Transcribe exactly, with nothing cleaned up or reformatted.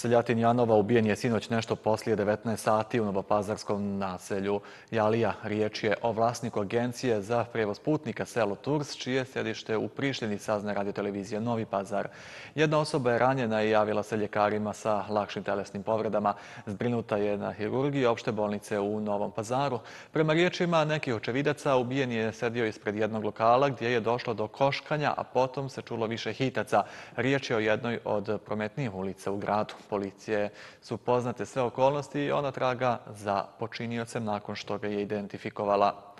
Seljatin Janova ubijen je sinoć nešto poslije devetnaest sati u novopazarskom naselju Jalija. Riječ je o vlasniku agencije za prevoz putnika selo Turs, čije sjedište u Prištini, sazna radiotelevizija Novi Pazar. Jedna osoba je ranjena i javila se ljekarima sa lakšim telesnim povredama. Zbrinuta je na hirurgiji opšte bolnice u Novom Pazaru. Prema riječima nekih očevidaca, ubijen je sedio ispred jednog lokala gdje je došlo do koškanja, a potom se čulo više hitaca. Riječ je o jednoj od prometnijih ulica u gradu. Policije su poznate sve okolnosti i ona traga za počiniocem nakon što ga je identifikovala.